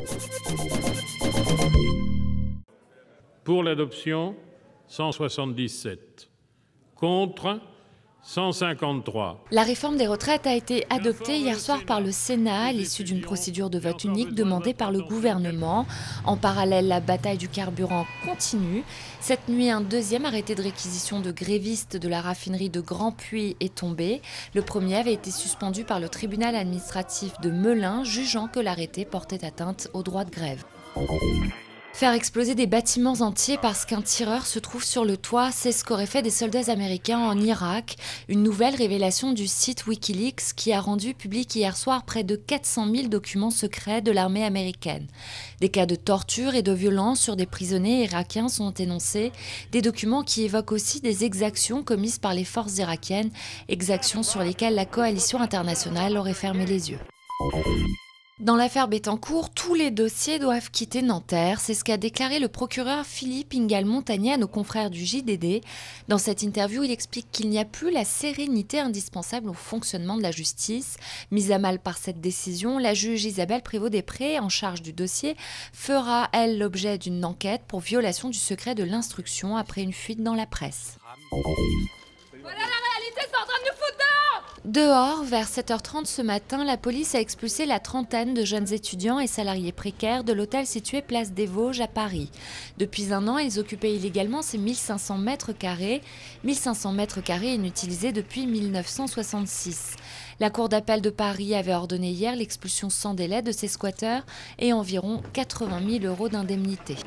Pour l'adoption, 177. Contre, 153. La réforme des retraites a été adoptée hier soir par le Sénat à l'issue d'une procédure de vote unique demandée par le gouvernement. En parallèle, la bataille du carburant continue. Cette nuit, un deuxième arrêté de réquisition de grévistes de la raffinerie de Grand-Puy est tombé. Le premier avait été suspendu par le tribunal administratif de Melun, jugeant que l'arrêté portait atteinte au droit de grève. Faire exploser des bâtiments entiers parce qu'un tireur se trouve sur le toit, c'est ce qu'auraient fait des soldats américains en Irak. Une nouvelle révélation du site Wikileaks qui a rendu public hier soir près de 400 000 documents secrets de l'armée américaine. Des cas de torture et de violence sur des prisonniers irakiens sont énoncés. Des documents qui évoquent aussi des exactions commises par les forces irakiennes, exactions sur lesquelles la coalition internationale aurait fermé les yeux. Dans l'affaire Bettencourt, tous les dossiers doivent quitter Nanterre. C'est ce qu'a déclaré le procureur Philippe Ingal-Montagnier à nos confrères du JDD. Dans cette interview, il explique qu'il n'y a plus la sérénité indispensable au fonctionnement de la justice. Mise à mal par cette décision, la juge Isabelle Prévost-Després, en charge du dossier, fera, elle, l'objet d'une enquête pour violation du secret de l'instruction après une fuite dans la presse. Voilà la réalité, c'est en train de nous foutre dehors! Dehors, vers 7h30 ce matin, la police a expulsé la trentaine de jeunes étudiants et salariés précaires de l'hôtel situé place des Vosges à Paris. Depuis un an, ils occupaient illégalement ces 1500 mètres carrés. 1500 mètres carrés inutilisés depuis 1966. La Cour d'appel de Paris avait ordonné hier l'expulsion sans délai de ces squatteurs et environ 80 000 € d'indemnité.